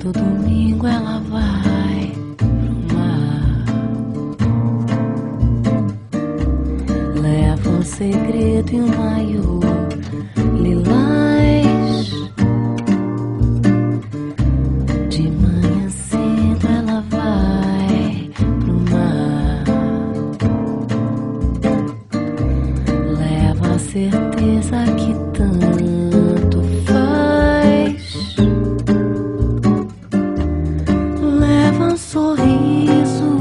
Todo domingo ela vai pro mar, leva um segredo e um maiô lilás. De manhã cedo ela vai pro mar, leva a certeza que tanto faz, leva um sorriso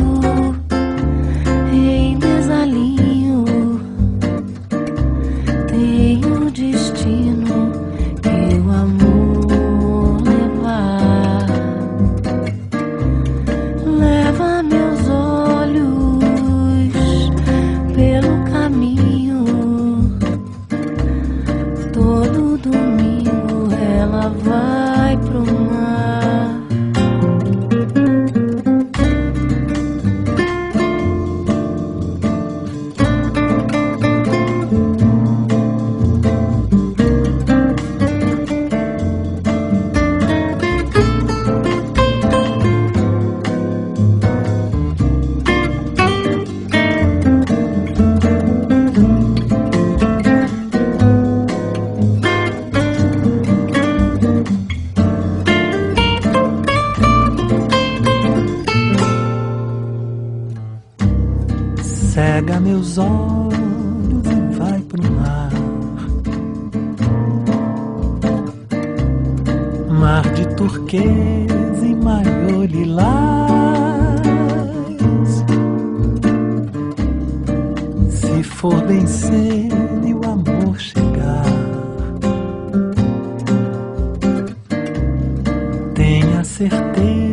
em desalinho. Tem um destino que o amor levar, leva meus olhos pelo caminho. Todo domingo ela vai pro mar. Cega meus olhos e vai pro mar, mar de turquesa e maiô lilás. Se for bem cedo e o amor chegar, tenha certeza